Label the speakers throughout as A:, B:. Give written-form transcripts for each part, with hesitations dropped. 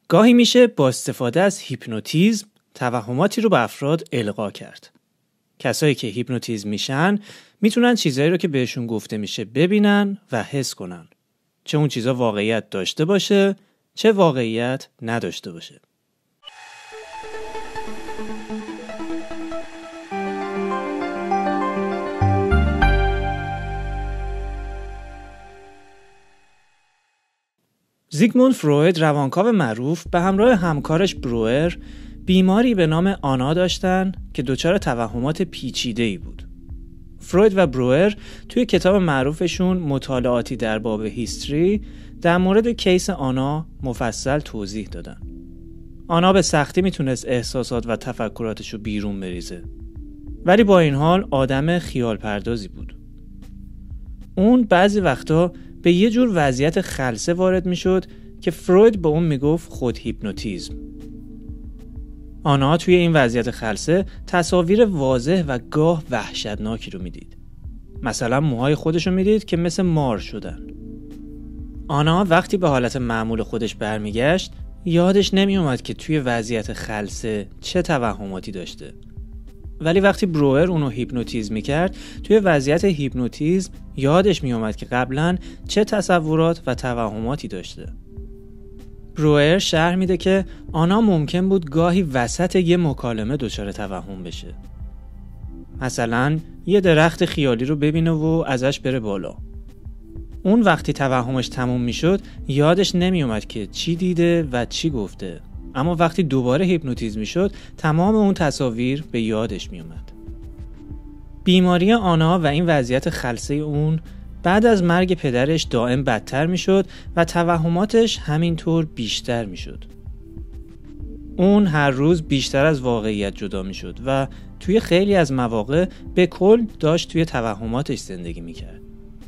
A: گاهی میشه با استفاده از هیپنوتیزم توهماتی رو به افراد القا کرد. کسایی که هیپنوتیزم میشن میتونن چیزایی رو که بهشون گفته میشه ببینن و حس کنن. چه اون چیزا واقعیت داشته باشه، چه واقعیت نداشته باشه. زیگموند فروید روانکاو معروف به همراه همکارش بروئر بیماری به نام آنا داشتن که دچار توهمات پیچیده‌ای بود. فروید و بروئر توی کتاب معروفشون مطالعاتی در باب هیستری در مورد کیس آنا مفصل توضیح دادن. آنا به سختی میتونست احساسات و تفکراتشو بیرون بریزه. ولی با این حال آدم خیال پردازی بود. اون بعضی وقتا به یه جور وضعیت خلسه وارد میشد که فروید به اون میگفت خود هیپنوتیزم. آنا توی این وضعیت خلسه تصاویر واضح و گاه وحشتناکی رو میدید. مثلا موهای خودش رو میدید که مثل مار شدن. آنا وقتی به حالت معمول خودش برمیگشت یادش نمیومد که توی وضعیت خلسه چه توهماتی داشته. ولی وقتی بروئر اونو هیپنوتیزم میکرد توی وضعیت هیپنوتیزم یادش میومد که قبلا چه تصورات و توهماتی داشته. بروئر شرح میده که آنا ممکن بود گاهی وسط یه مکالمه دچار توهم بشه. مثلا یه درخت خیالی رو ببینه و ازش بره بالا. اون وقتی توهمش تموم میشد یادش نمیومد که چی دیده و چی گفته. اما وقتی دوباره هیپنوتیزم میشد تمام اون تصاویر به یادش میومد. بیماری آنا و این وضعیت خلسه اون بعد از مرگ پدرش دائم بدتر میشد و توهماتش همینطور بیشتر میشد. اون هر روز بیشتر از واقعیت جدا میشد و توی خیلی از مواقع به کل داشت توی توهماتش زندگی میکرد.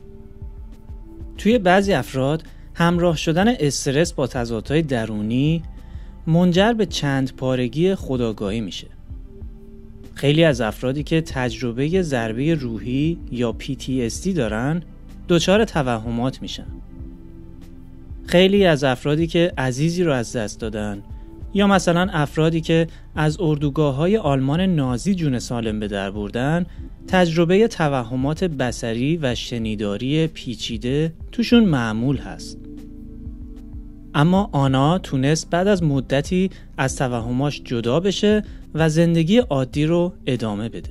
A: توی بعضی افراد همراه شدن استرس با تضادهای درونی منجر به چند پارگی خودآگاهی میشه. خیلی از افرادی که تجربه ضربه روحی یا PTSD دارن دچار توهمات میشن. خیلی از افرادی که عزیزی رو از دست دادن یا مثلا افرادی که از اردوگاه‌های آلمان نازی جون سالم به در بردن تجربه توهمات بصری و شنیداری پیچیده توشون معمول هست. اما آنا تونست بعد از مدتی از توهماش جدا بشه و زندگی عادی رو ادامه بده.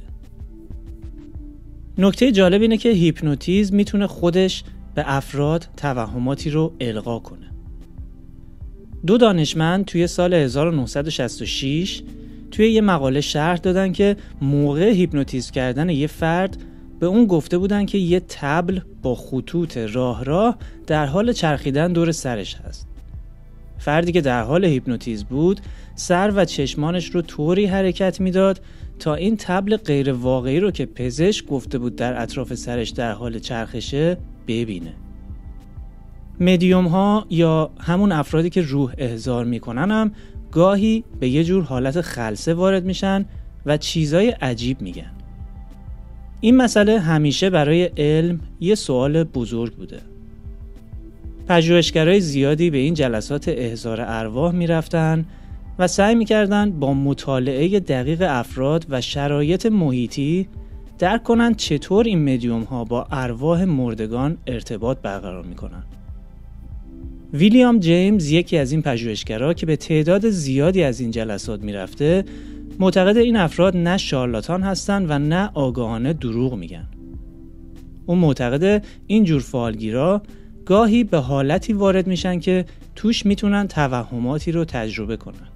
A: نکته جالب اینه که هیپنوتیزم میتونه خودش به افراد توهماتی رو القا کنه. 2 دانشمند توی سال 1966 توی یه مقاله شرح دادن که موقع هیپنوتیزم کردن یه فرد به اون گفته بودن که یه طبل با خطوط راه در حال چرخیدن دور سرش هست. فردی که در حال هیپنوتیزم بود سر و چشمانش رو طوری حرکت میداد تا این طبل غیر واقعی رو که پزشک گفته بود در اطراف سرش در حال چرخشه ببینه. مدیوم ها یا همون افرادی که روح احضار میکنن هم گاهی به یه جور حالت خلسه وارد میشن و چیزای عجیب میگن. این مسئله همیشه برای علم یه سوال بزرگ بوده. پژوهشگرای زیادی به این جلسات احضار ارواح میرفتن و سعی میکردن با مطالعه دقیق افراد و شرایط محیطی درک کنن چطور این مدیوم ها با ارواح مردگان ارتباط برقرار میکنن. ویلیام جیمز یکی از این پژوهشگرا که به تعداد زیادی از این جلسات میرفته معتقد این افراد نه شارلاتان هستن و نه آگاهانه دروغ میگن. اون معتقد این جور فعالگیرا گاهی به حالتی وارد میشن که توش میتونن توهماتی رو تجربه کنن.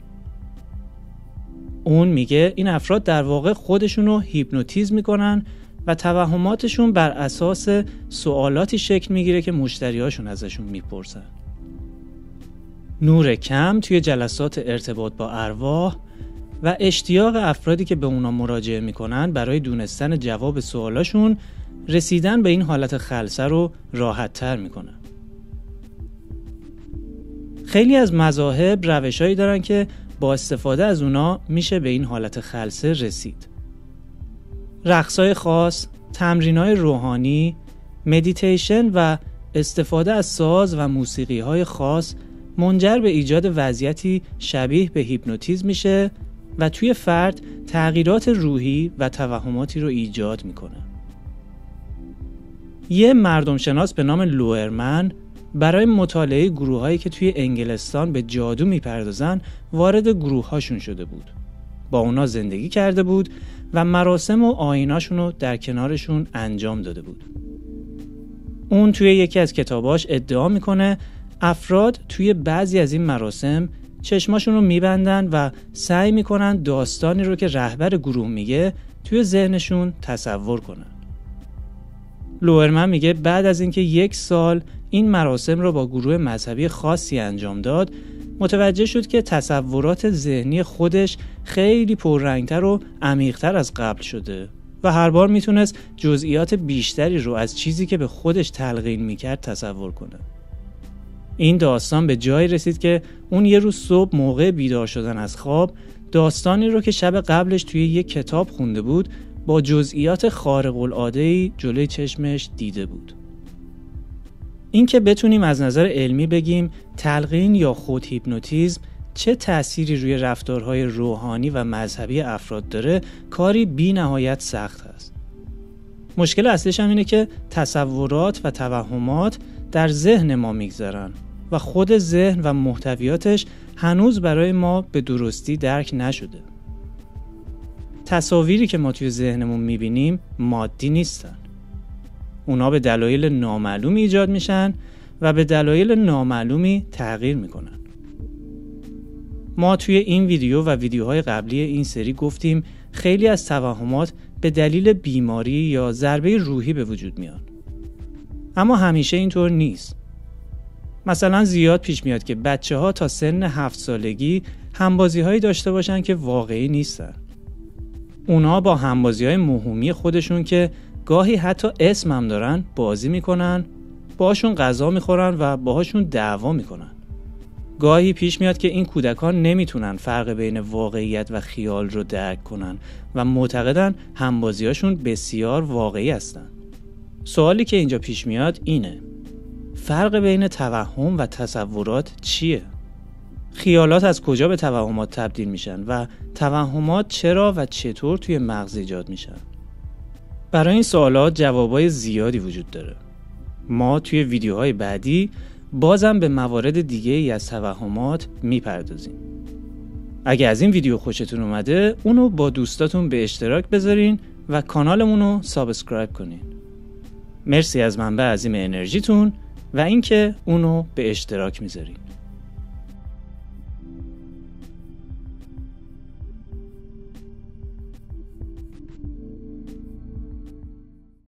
A: اون میگه این افراد در واقع خودشونو هیپنوتیزم میکنن و توهماتشون بر اساس سوالاتی شکل میگیره که مشتریاشون ازشون میپرسن. نور کم توی جلسات ارتباط با ارواح و اشتیاق افرادی که به اونا مراجعه میکنن برای دونستن جواب سوالاشون رسیدن به این حالت خلسه رو راحت تر میکنن. خیلی از مذاهب روشایی دارن که با استفاده از اونا میشه به این حالت خلسه رسید. رقصای خاص، تمرینای روحانی، مدیتیشن و استفاده از ساز و موسیقی‌های خاص منجر به ایجاد وضعیتی شبیه به هیپنوتیزم میشه و توی فرد تغییرات روحی و توهماتی رو ایجاد میکنه. یه مردم شناس به نام لوئرمن برای مطالعه گروه‌هایی که توی انگلستان به جادو میپردازن وارد گروه‌هاشون شده بود. با اونا زندگی کرده بود و مراسم و آییناشون رو در کنارشون انجام داده بود. اون توی یکی از کتاباش ادعا میکنه افراد توی بعضی از این مراسم چشماشون رو میبندن و سعی میکنن داستانی رو که رهبر گروه میگه توی ذهنشون تصور کنن. لوئرمن میگه بعد از اینکه 1 سال این مراسم رو با گروه مذهبی خاصی انجام داد، متوجه شد که تصورات ذهنی خودش خیلی پررنگتر و عمیق‌تر از قبل شده و هر بار میتونست جزئیات بیشتری رو از چیزی که به خودش تلقین میکرد تصور کنه. این داستان به جایی رسید که اون یه روز صبح موقع بیدار شدن از خواب داستانی رو که شب قبلش توی یک کتاب خونده بود با جزئیات خارق العاده‌ای جلوی چشمش دیده بود. این که بتونیم از نظر علمی بگیم تلقین یا خود هیپنوتیزم چه تأثیری روی رفتارهای روحانی و مذهبی افراد داره کاری بی نهایت سخت است. مشکل اصلیش هم اینه که تصورات و توهمات در ذهن ما میگذرن و خود ذهن و محتویاتش هنوز برای ما به درستی درک نشده. تصاویری که ما توی ذهنمون میبینیم مادی نیستن. اونا به دلایل نامعلومی ایجاد میشن و به دلایل نامعلومی تغییر میکنن. ما توی این ویدیو و ویدیوهای قبلی این سری گفتیم خیلی از توهمات به دلیل بیماری یا ضربه روحی به وجود میان. اما همیشه اینطور نیست. مثلا زیاد پیش میاد که بچه‌ها تا سن 7 سالگی همبازی‌هایی داشته باشن که واقعی نیستن. اونا با همبازی‌های موهومی خودشون که گاهی حتی اسم هم دارن بازی میکنن، باهاشون غذا میخورن و باهاشون دعوا میکنن. گاهی پیش میاد که این کودکان نمیتونن فرق بین واقعیت و خیال رو درک کنن و معتقدن همبازی‌هاشون بسیار واقعی هستن. سوالی که اینجا پیش میاد اینه: فرق بین توهم و تصورات چیه؟ خیالات از کجا به توهمات تبدیل میشن و توهمات چرا و چطور توی مغز ایجاد میشن؟ برای این سوالات جوابای زیادی وجود داره. ما توی ویدیوهای بعدی بازم به موارد دیگه ای از توهمات میپردازیم. اگه از این ویدیو خوشتون اومده اونو با دوستاتون به اشتراک بذارین و کانالمونو سابسکرایب کنین. مرسی از منبع عظیم انرژیتون و اینکه اونو به اشتراک میذارین.